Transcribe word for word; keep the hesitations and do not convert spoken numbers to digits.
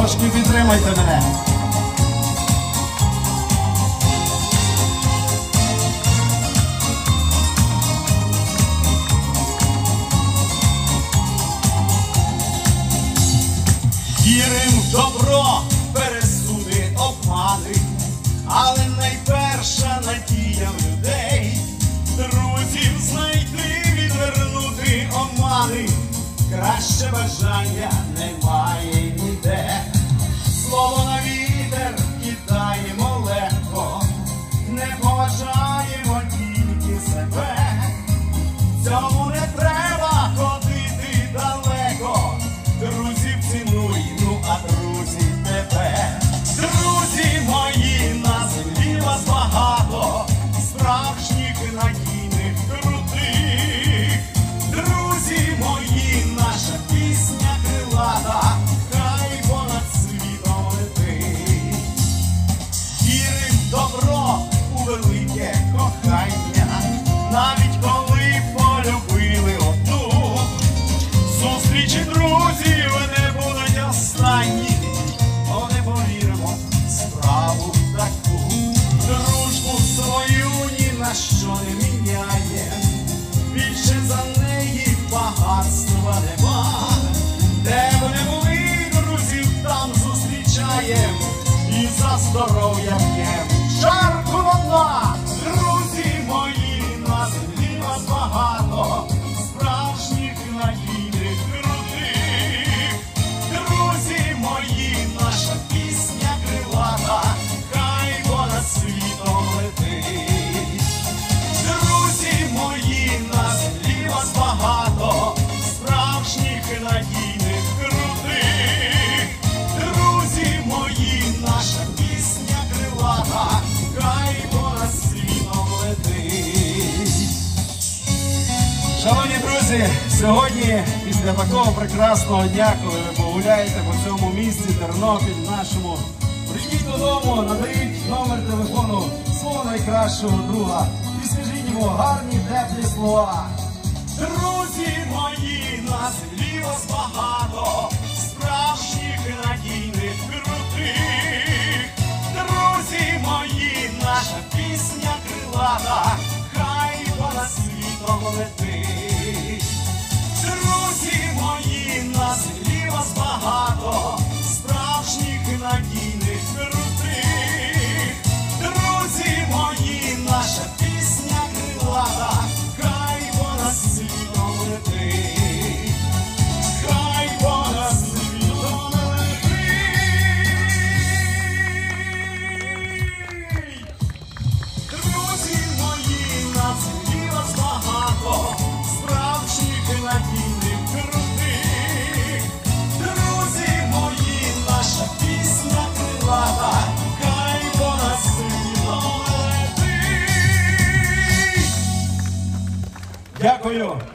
Трошки підтримайте мене. Вірим в добро, пересуди, обмани, але найперша надія в людей друзів знайти, відвернути омани. Краще бажання немає ніде. Слово на вітер кидаємо легко, не поважаємо тільки себе. Цьому не треба ходити далеко. Друзів цінуй, ну а друзі тебе. Друзі мої, на землі вас багато, справжніх, надійних, крутих. Друзі мої, наша пісня крилата, хай понад світом летить. Вірим в добро, у велике кохання, навіть коли полюбили одну. Зустрічі друзів не будуть останні, бо не повіримо в справу таку. Дружбу свою ні на що не міняє, більше за неї багатства нема. Де б не були друзів, там зустрічаєм і за здоров'я п'єм чарку на дна. Друзі мої, на землі вас багато, справжніх, надійних, крутих. Друзі мої, наша пісня крилата, хай понад світом летить. Друзі мої, на землі вас багато, справжніх, надійних, крутих. Друзі мої, наша пісня крилата, хай понад світом летить. Шановні друзі, сьогодні, після такого прекрасного дня, коли ви погуляєте по цьому місці, Тернопіль нашому, прийдіть додому, надають номер телефону свого найкращого друга і скажіть йому гарні, теплі слова. Друзі мої, на землі вас багато, справжніх, надійних, крутих. Друзі мої, наша пісня крилата, хай понад світом летить. Друзі мої, на землі вас багато, справжніх, надійних, крутих. Друзі мої, наша пісня крилата, хай понад світом летить. Хай понад світом летить. Друзі мої, на землі вас багато, справжніх, надійних, крутих. Друзі мої, наша пісня крилата, хай понад світом летить. Дякую.